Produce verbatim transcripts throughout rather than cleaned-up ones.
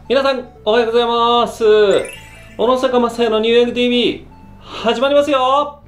皆さんおはようございます。小野坂正也のニューヨーク ティーブイ 始まりますよ。は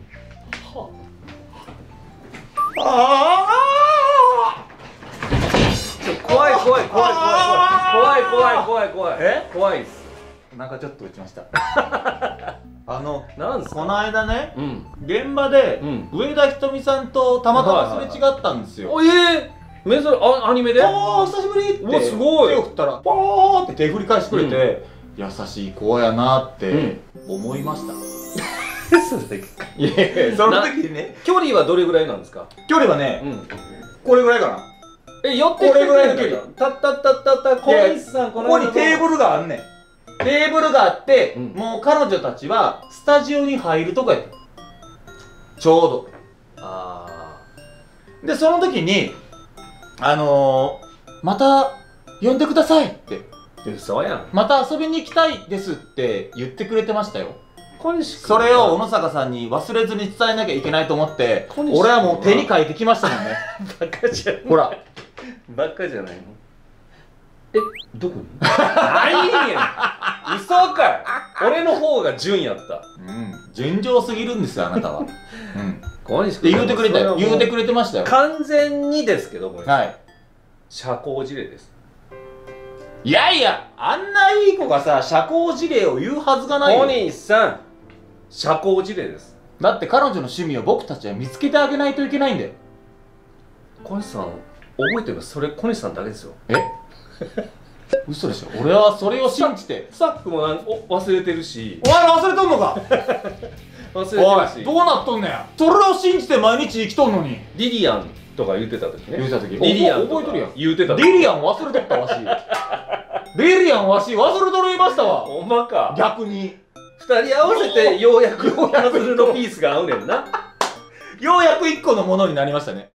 ああ怖い怖い怖い怖い怖い怖い怖い怖いえ怖いです。 なんかちょっと打ちましたあのなんですかこの間ね、 うん、 現場で、うん、上田ひとみさんとたまたますれ違ったんですよ。 おええー、珍しいあアニメでおー久しぶりっておすごい手を振ったらパーって手振り返してくれて、うん、優しい子やなって思いました、うん、いやいやその時にね距離はどれぐらいなんですか？ 距離はね、うん、これぐらいかな。 え寄ってきてくれるこれぐらいの距離たったったったった小西さんここにテーブルがあんねん。テーブルがあって、うん、もう彼女たちはスタジオに入るとこやったちょうど。ああでその時にあのー、また呼んでくださいって嘘やんまた遊びに行きたいですって言ってくれてましたよ。それを小野坂さんに忘れずに伝えなきゃいけないと思って俺はもう手に書いてきましたもんねバカじゃんほらバカじゃないの。え、どこにないんやん嘘かい俺の方が順やった。 うん順調すぎるんですよあなたはうん小西君言うてくれたよ言うてくれてましたよ。 完全にですけどこれはい社交辞令です。 いやいやあんないい子がさ社交辞令を言うはずがないよ。 小西さん社交辞令です。 だって彼女の趣味を僕たちは見つけてあげないといけないんだよ。 小西さん覚えてるのそれ小西さんだけですよ。 え嘘でしょ。俺はそれを信じてスタッフもなんお忘れてるし。 お前ら忘れとんのか忘れてるし。おいどうなっとんねん。それを信じて毎日生きとんのに。 リリアンとか言ってた時ね。 言ってた時リリアン覚えとるやん。 言ってたリリアン忘れとったわしリリアンわし忘れとるいましたわ。 ほんまか。 逆に二人合わせてようやくパズルのピースが合うねんなようやく一個のものになりましたね。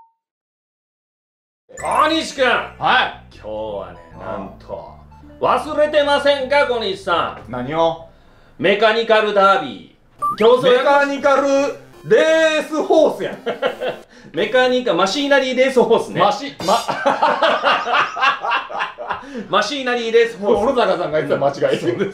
小西くん、 はい今日はねなんと忘れてませんか小西さん。 何を？ メカニカルダービー競争メカニカルレースホースやんメカニカマシーナリーレースホースね。 マシママシーナリーレースホース。 小野坂さんが言ってた間違いそうです。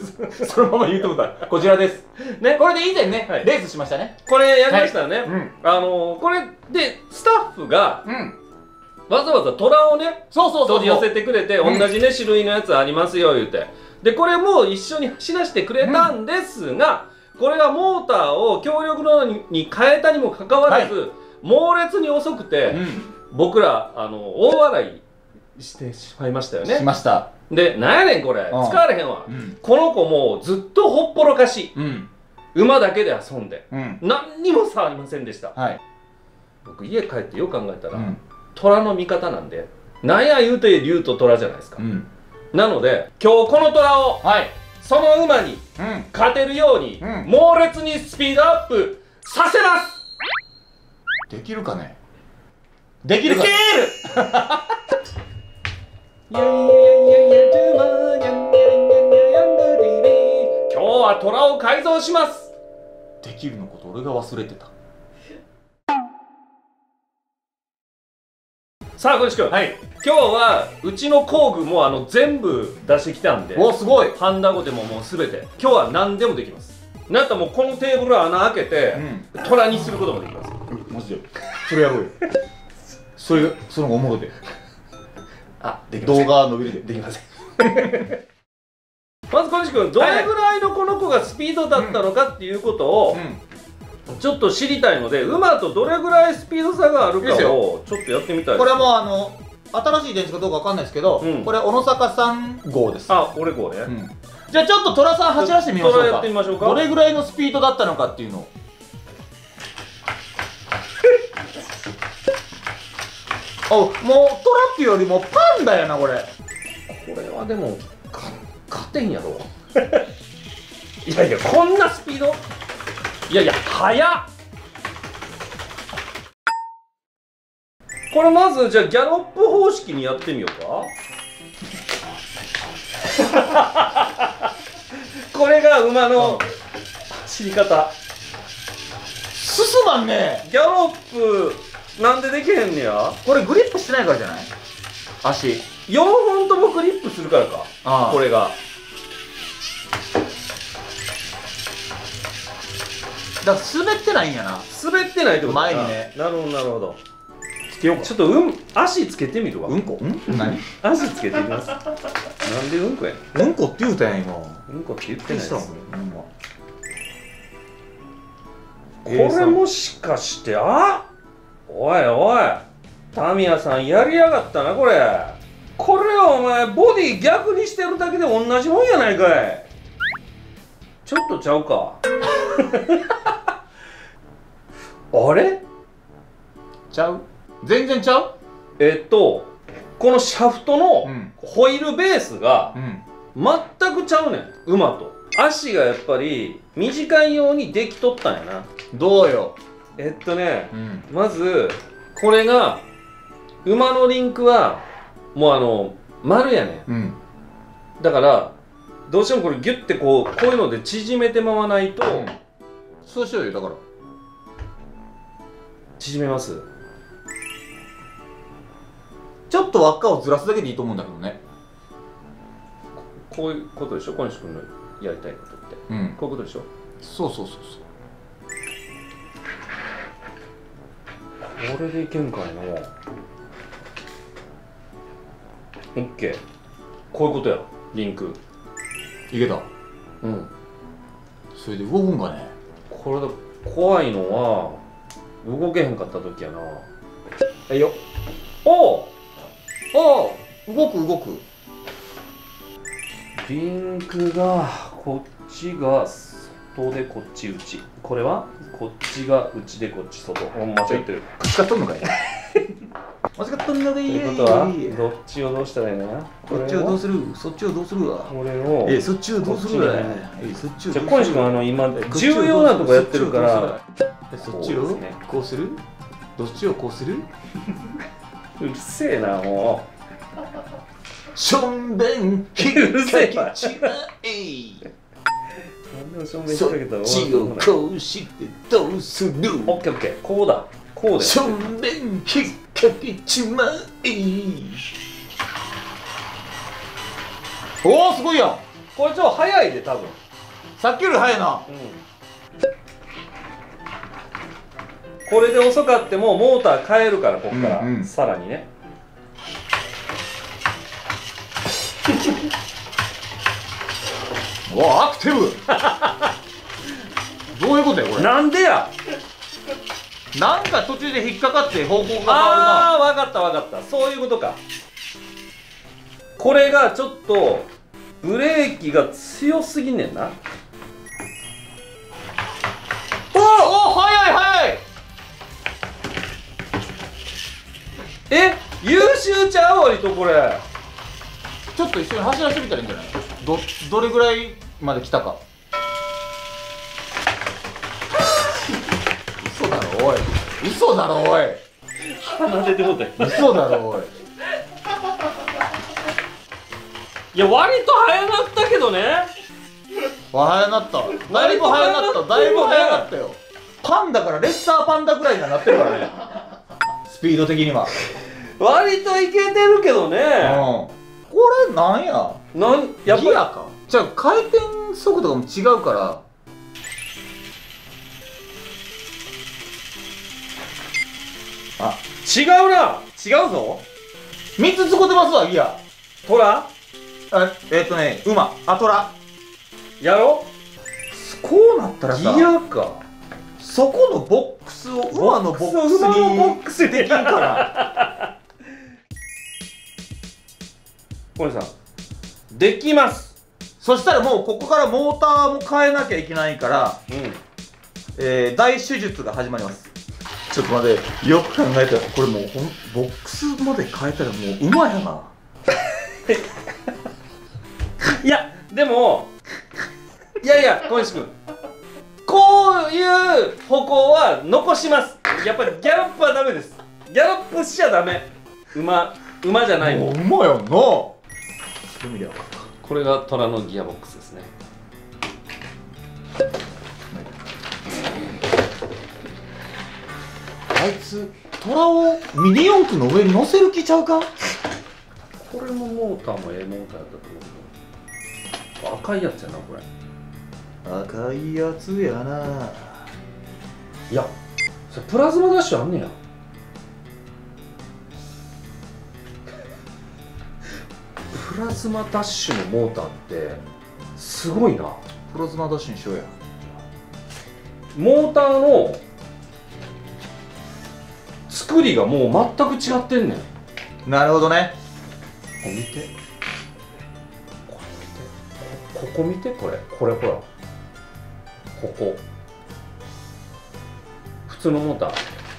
そのまま言うてもたこちらですね。これで以前ね、はい、レースしましたね。 これやりましたよね、はい、うん、あのー、これでスタッフが、うん、わざわざ虎をね取り寄せてくれて、うん、同じね種類のやつありますよ言うて、でこれも一緒に走らせてくれたんですが、うん、これがモーターを強力なのに変えたにもかかわらず、はい、猛烈に遅くて、うん、僕らあの大笑いしてしまいましたよね。 しました。でなんやねんこれ、うん、使われへんわ、うん、この子もうずっとほっぽろかし、うん、馬だけで遊んで、うん、何にも触りませんでした、はい、僕家帰ってよく考えたら、うん、虎の味方なんでなんや言うて竜と虎じゃないですか、うん、なので今日この虎を、はい、その馬に勝てるように、うん、猛烈にスピードアップさせます。 できるかね。できるか。できる今日は虎を改造します。 できるのこと俺が忘れてた。 さあ小西君、はい、今日はうちの工具もあの全部出してきたんで、 おすごい。 ハンダゴテももうすべて今日は何でもできます。なんかもうこのテーブル穴開けて、うん、虎にすることもできます。 マジでそれやろうよそれその方がおもろであ、できません。 動画伸びるでできませんまず小西君どれぐらいのこの子がスピードだったのかっていうことを、うん、ちょっと知りたいので馬とどれぐらいスピード差があるかをちょっとやってみたいです。 これはもうあの新しい電池かどうかわかんないですけど、うん、これ小野坂さん号です。 あ、俺号ね、うん、 じゃあちょっと虎さん走らせてみましょうか。 やってみましょうか。 どれぐらいのスピードだったのかっていうのをお、もうトラックよりもパンダやなこれ。 これはでもか勝てんやろいやいやこんなスピードいやいや速っ。これまずじゃあギャロップ方式にやってみようかこれが馬の走り方。 進まんね。 ギャロップなんでできへんねや。 これグリップしてないからじゃない？足よんほんともクリップするからか、あこれがだから滑ってないんやな。 滑ってないってことか。 前にね。 なるほどなるほど。つけようか。ちょっとうん足つけてみるわ。 うんこ？ん？何？ 足つけてみます。なんでうんこやねん。うんこって言うたやん今。 うんこって言ってないです。 これもしかしてあ？おいおい。タミヤさんやりやがったなこれ。これはお前ボディ逆にしてるだけで同じもんやないかい。ちょっとちゃうか。あれ？ ちゃう？全然ちゃう？ えっとこのシャフトのホイールベースが全くちゃうねん、馬と。足がやっぱり短いようにできとったんやな。 どうよ。 えっとね、うん、まずこれが馬のリンクはもうあの丸やねん、うん、だからどうしてもこれギュッてこうこういうので縮めてまわないと、うん、 そうしようよ。だから縮めます。 ちょっと輪っかをずらすだけでいいと思うんだけどね。 こういうことでしょ、小西君のやりたいことって、うん、こういうことでしょ。 そうそうそうそう。 これでいけんかいな。オッケー。こういうことや。リンクいけた。 うん。 それで動くんかね。 これだ。怖いのは動けへんかった時やな。 はいよ。 おおおお、動く動く。 リンクがこっちが外でこっち内。これはこっちが内でこっち外。間違ってる。 間違っとんのかい。間違っとんのかい。 ということはどっちをどうしたらいいのや。 こっちをどうする。そっちをどうするわ。 これをえそっちをどうするわ。えそっちを。 じゃあ小西君あの今重要なとこやってるから。 そっちをこうする。どっちをこうする。 うるせえなもう。しょんべんひっかけちまえ。 そっちをこうしてどうする。 オッケーオッケー。こうだ。こうで。 しょんべんひっかけちまえ。おおすごいやん。 これちょっと早いで多分。 さっきより早いな。うん。 これで遅かってもモーター変えるからここから、うんうん、さらにね。 わアクティブ。どういうことやこれ。 なんでや。 なんか途中で引っかかって方向が変わるな。 ああ分かった分かった。そういうことか。これがちょっとブレーキが強すぎんねんな。 おお早い早い。 え優秀ちゃう割とこれ。 ちょっと一緒に走らせてみたらいいんじゃない。どどれぐらいまで来たか。嘘だろおい。嘘だろおい。 鼻出てもうたよ。 嘘だろおい。 いや割と早なったけどね。 早なった。だいぶ早なった。だいぶ早なったよ。パンダからレッサーパンダぐらいになってるからね。スピード的には。 割といけてるけどね。うん。 これなんや。 なんやっぱギアか。じゃあ回転速度がも違うから。 あ違うな。違うぞ。 みっつ使ってますわギア。 トラ。 あえっとね馬。あトラ。 やろ。 こうなったらさ。 ギアか。 そこのボックスを馬のボックスに馬のボックスできんから。 小西さんできます。 そしたらもうここからモーターも変えなきゃいけないから、うん、えー、大手術が始まります。ちょっと待って、よく考えたらこれもうほんボックスまで変えたらもう馬やな。 いやでもいやいや小西君こういう歩行は残します。やっぱりギャロップはダメです。ギャロップしちゃダメ。馬馬じゃないもん。 馬やんな。そういう意味ではこれが虎のギアボックスですね。 あいつ虎をミニ四駆の上に乗せる気ちゃうか。 これもモーターもええモーターやったと思うけど、赤いやつやなこれ。 赤いやつやな。 いやそれプラズマダッシュあんねや。プラズマダッシュのモーターってすごいな。 プラズマダッシュにしようや。 モーターの作りがもう全く違ってんねん。 なるほどね。 ここ見て、これ見て、ここ見て、これこれほら、ここ普通のモーター、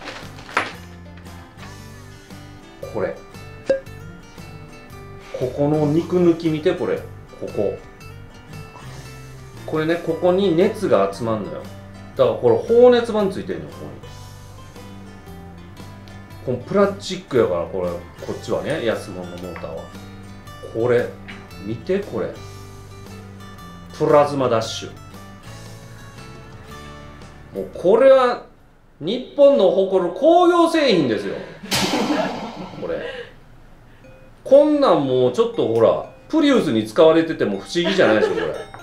これここの肉抜き見て、これこここれね、ここに熱が集まるのよ。だからこれ放熱板ついてるのよ、ここに。このプラスチックやから、これこっちはね安物のモーターは。これ見て、これプラズマダッシュ、もうこれは日本の誇る工業製品ですよこれこんなんもうちょっとほらプリウスに使われてても不思議じゃないでしょこ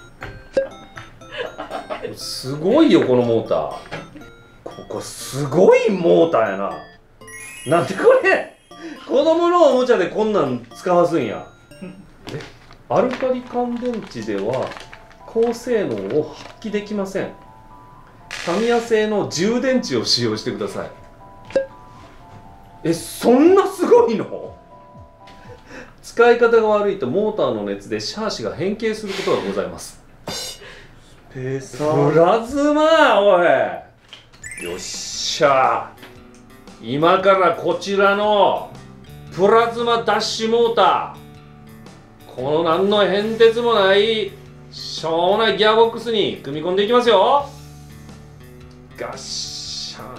れ。すごいよこのモーター。ここすごいモーターやな。なんでこれ子供のおもちゃでこんなん使わすんや。えアルカリ乾電池では高性能を発揮できません。タミヤ製の充電池を使用してください。えそんなすごいの？使い方が悪いとモーターの熱でシャーシが変形することがございます。 ペーサープラズマ、おいよっしゃ、今からこちらのプラズマダッシュモーター、この何の変哲もないしょうもないギアボックスに組み込んでいきますよ。ガッシャン。こ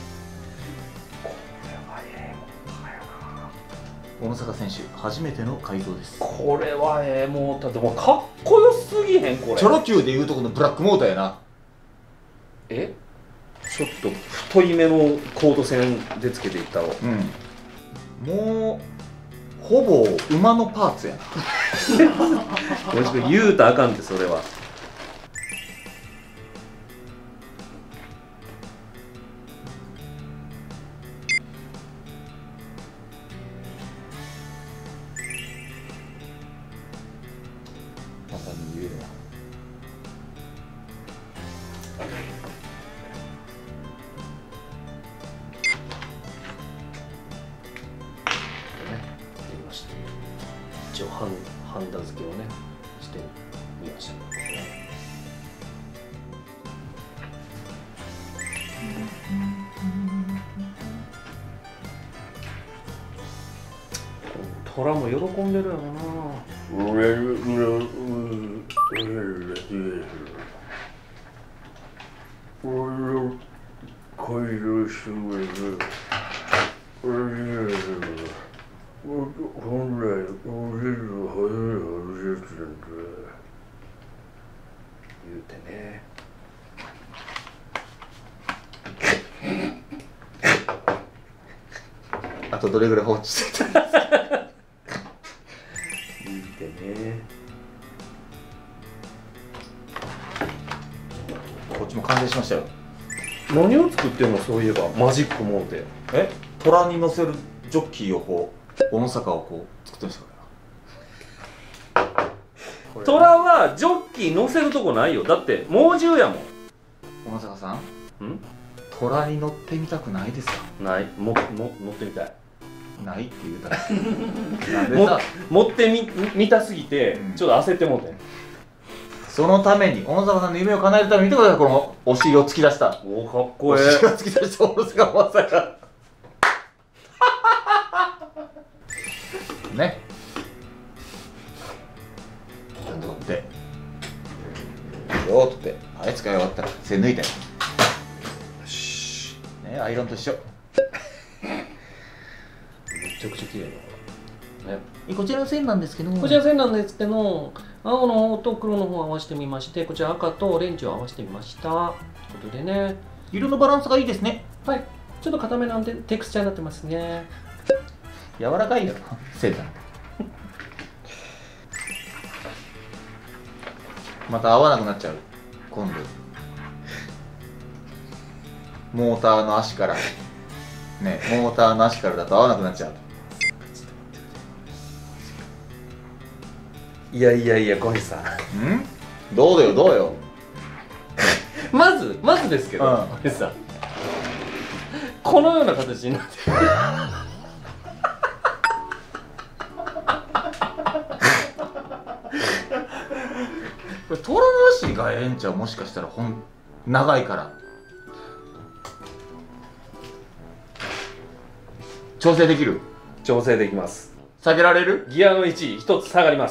れはええモーターやな。 小野坂選手初めての改造です。 これはええモーターでもかっこよすぎへんこれ。 チョロ Q でいうとこのブラックモーターやな。 えちょっと太い目のコード線でつけていったろ。 うんもうほぼ馬のパーツやなもしく言うたらあかんってそれは。 またに言えや。 一応ハンハンダ付けをねしてみました。トラも喜んでるやろな。言うてね。 あとどれぐらい放置してたんですか言うてね。 こっちも完成しましたよ。 何を作ってんの、そういえばマジックモーテ。 え虎に乗せるジョッキーをこう小野坂をこう作ってましたから。 トラはジョッキー乗せるとこないよ。だって猛獣やもん。 小野坂さんん虎に乗ってみたくないですか？ ない。もも乗ってみたい。 ないって言うたらなんでさ持ってみ見たすぎて、 うん、 ちょっと焦ってもうて。 そのために小野坂さんの夢を叶えるために見てください。このお尻を突き出したおおかっこええ。 お尻を突き出した小野坂まさかねちゃんと取ってよーっとってはい使い終わったら線抜いてよしねアイロンと一緒めちゃくちゃ綺麗なこれ、ね、 こちらの線なんですけどこちら線なんですけど、青の方と黒の方を合わせてみまして、こちら赤とオレンジを合わせてみました。ということでね、 色のバランスがいいですね。 はい、ちょっと固めなんでテクスチャーになってますね。 柔らかいよ線だまた合わなくなっちゃう今度。モーターの足からね、モーターの足からだと合わなくなっちゃう。 いやいやいや、これさ、 んどうだよどうよ。 まずまずですけど、 うんこれさ、このような形になってる。 これ虎の足がええんちゃう、もしかしたらほん長いから調整できる。 調整できます。 下げられる。 ギアの位置一つ下がります。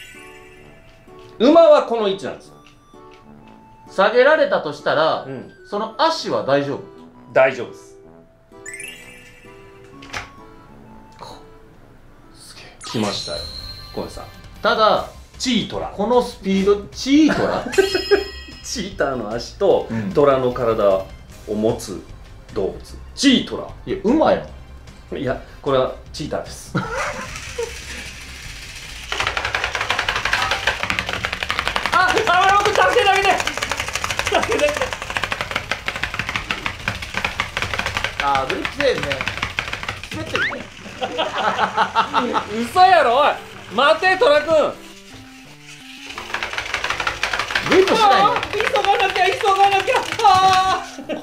馬はこの位置なんですよ。 下げられたとしたら、 うん、 その足は大丈夫。 大丈夫です。 すげえ来ましたよ、これさ。 ただチートラ、 このスピード、チートラチーターの足とうん虎の体を持つ動物、チートラ。 いや馬やん。 いや、これはチーターです。あ、あ、僕助けてあげて、助けてあげて。 あー、ブリッジでね滑ってるね。 嘘やろ、おい待て、トラ君。 グリップしないの。 あー、急がなきゃ急がなきゃ。あー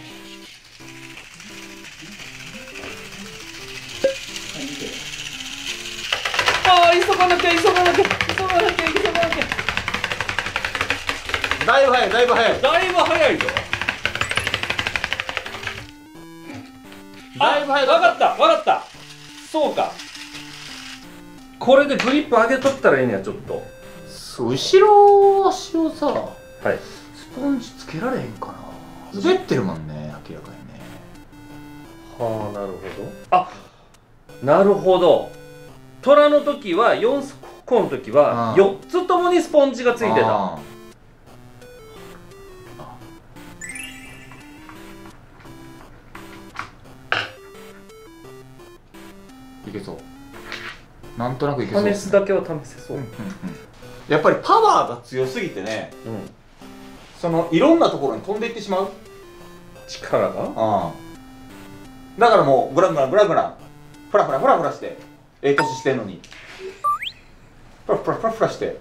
あー、急がなきゃ急がなきゃ急がなきゃ急がなきゃ。 だいぶ早いだいぶ早いだいぶ早いぞ。 だいぶ早い。 分かった分かった。そうか、これでグリップ上げとったらいいねや。ちょっとそう、後ろ足をさ、 はい、 スポンジつけられへんかな。滑ってるもんね、明らかにね。 はあ、なるほど。あ、なるほど。虎の時はよん個の時はよっつともにスポンジがついてた。 あいけそう。なんとなくいけそう。 試すだけは試せそう。 うんうんうん、やっぱりパワーが強すぎてね、 うん、 そのいろんなところに飛んでいってしまう力が。 ああ、だからもうグラグラグラグラフラフラフラフラしてええ年してんのにフラフラフラフラして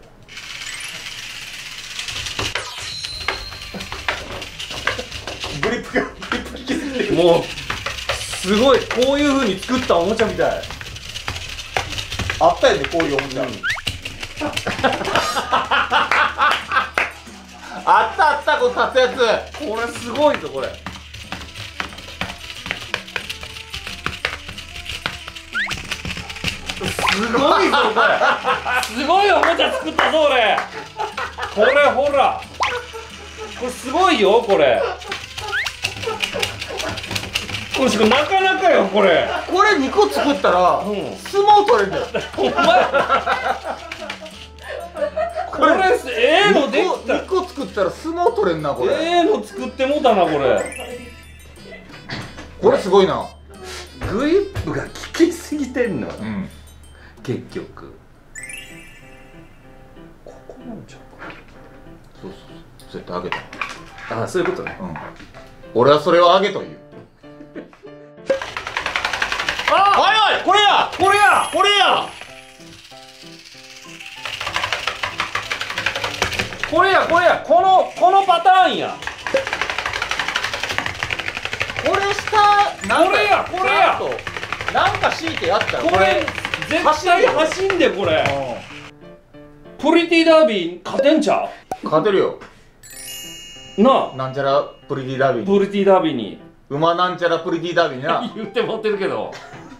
グリップがグリップ効きすぎてる。 もうすごい、こういう風に作ったおもちゃみたい。 あったよね、こういうおもちゃ、うん、あったあった、この立つやつ。 これすごいぞ、これ。すごいぞ、これ。すごいおもちゃ作ったぞ、俺。これほら、これすごいよ、これ。これしかなかなかよ、これ。 これにこ作ったら、うん、相撲取れるんだよ。 お前これええのできた。 にこ作ったら相撲取れんな、これ。 ええの作ってもうたな、これ。 これすごいな。 グリップが効きすぎてんの、うん、結局ここなんちゃうか。 そうそうそう、そうやってあげた。 ああ、そういうことね。 うん、俺はそれをあげという。 あ、 おいおい、これやこれやこれやこれやこれや、このこのパターンや。 これしたなんか、 これやこれやなんか敷いてやったらこれ絶対走んで、これ。プリティダービー勝てんちゃう。勝てるよなあ。 なんちゃらプリティダービー、 プリティダービーに馬なんちゃらプリティダービーにな言って持ってるけど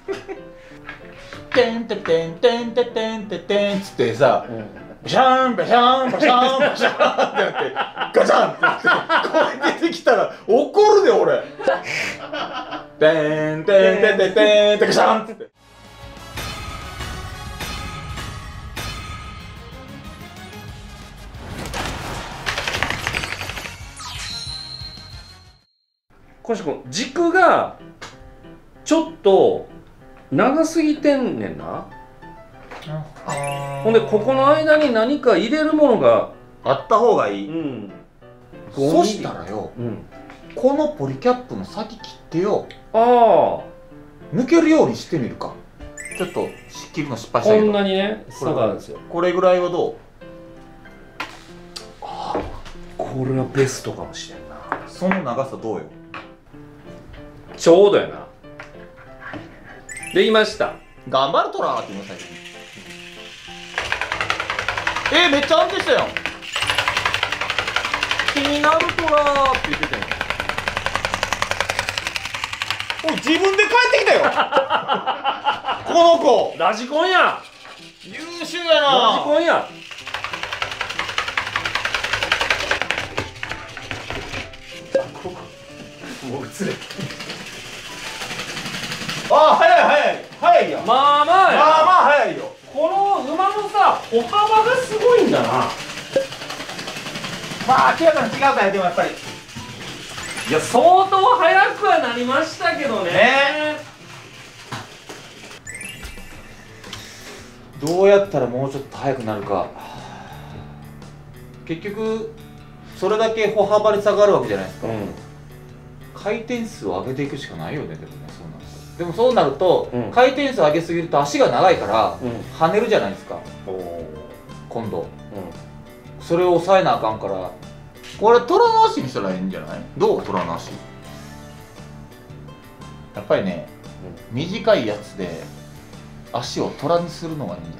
てんててんてんててんててんつってさ、バシャンバシャンバシャンバシャンってなってガチャンってなってこれ出てきたら怒るで俺。てんてんてんてんてんってガシャンって。 こしこ軸がちょっと長すぎてんねんな。ほんでここの間に何か入れるものがあった方がいい。 うん。 そしたらよ、うん、このポリキャップの先切ってよ、ああ抜けるようにしてみるか。ちょっと切るの失敗したけど、 こんなにね差があるんですよ。 これぐらいはどう？ ああ、これはベストかもしれんな。 その長さどうよ？ ちょうどやな。できました。 頑張るトラーって言いましたけど、えー、めっちゃ安定したよ。気になるトラーって言ってたよ。おい、自分で帰ってきたよこの子ラジコンや。 優秀やな。 ラジコンや。もう映れ。 ああ、早い早い早いや。 まあまあや。 まあまあ早いよ。 この馬のさ、歩幅がすごいんだな。 まあ明らかに違うから、でもやっぱりいや、相当速くはなりましたけどね。ね、 どうやったらもうちょっと速くなるか。結局それだけ歩幅に差があるわけじゃないですか、うん、回転数を上げていくしかないよね。でもね、そうなるとでもそうなると、うん、回転数上げすぎると足が長いから、うん、跳ねるじゃないですか今度、うん、それを抑えなあかんから、これ虎の足にしたらいいんじゃない？どう？虎の足やっぱりね、うん、短いやつで足を虎にするのがいいんじゃない？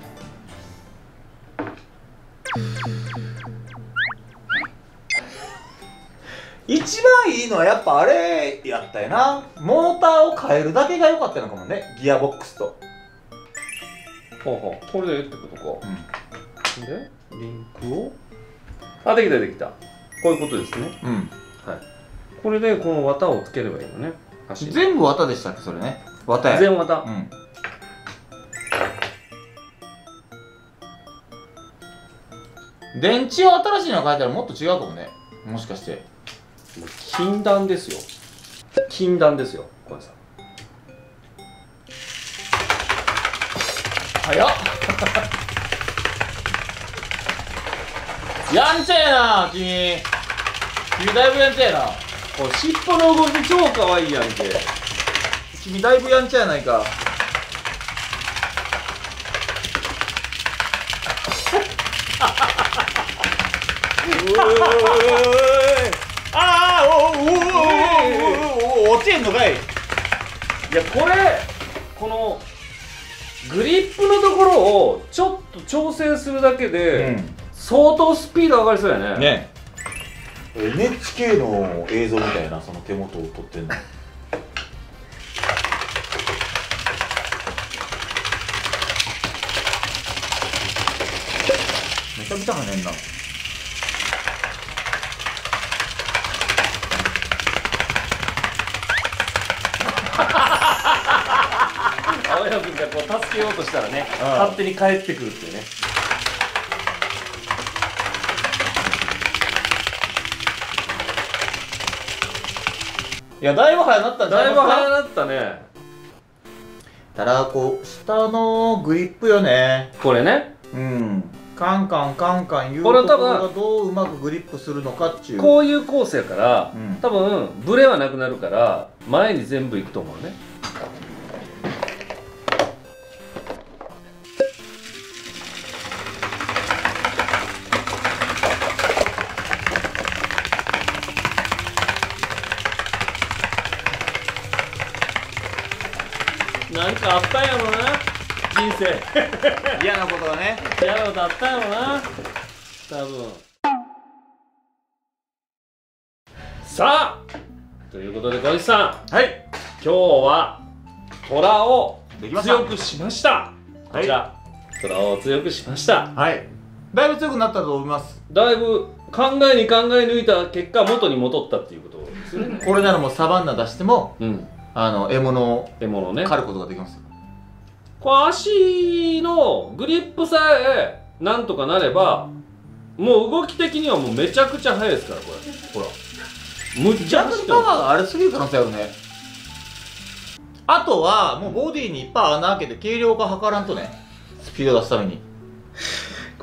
一番いいのはやっぱあれやったよな。モーターを変えるだけが良かったのかもね、ギアボックスと。 ほうほう、これでってことか。うん、でリンクを、あ、できたできた。こういうことですね。うん、はい。これでこの綿をつければいいのね。足全部綿でしたっけ、それね。綿や。 全綿。うん。 電池を新しいの変えたらもっと違うかもね。もしかして。 もう禁断ですよ。禁断ですよ、これさ。 早っやんちゃやな、君。君だいぶやんちゃやな。 これ尻尾の動き超可愛いやんけ。 君だいぶやんちゃやないか。ああ、おおおおお、落ちんのかい。 いや、これこのグリップのところをちょっと調整するだけで、うん、相当スピード上がりそうやね。ね、 エヌエイチケー の映像みたいな、その手元を撮ってんの。めちゃくちゃ跳ねんな。 青山君がこう助けようとしたらね、うん、勝手に帰ってくるっていうね。 いや、だいぶ速なったんじゃないですか。 だいぶ速なったね。 ただこう下のグリップよね、 これね。 うん、カンカンカンカンいうところがどううまくグリップするのかっちゅう、 こういうコースやから、うん、多分ブレはなくなるから前に全部いくと思うね。なんかあったんやろな、人生。 嫌なことがね、 嫌なことあったんやろな、多分。さあ、ということで小西さん、はい、今日は虎を強くしました。こちら、虎を強くしました。 はい、だいぶ強くなったと思います。 だいぶ考えに考え抜いた結果元に戻ったっていうことですね。 これならもうサバンナ出しても、うん、あの獲物を獲物をね狩ることができますよ。 これ足のグリップさえなんとかなれば、もう動き的にはもうめちゃくちゃ速いですから、これほらむっちゃパワーがありすぎる可能性あるね。あとはもうボディにいっぱい穴開けて軽量化図らんとね、スピード出すために。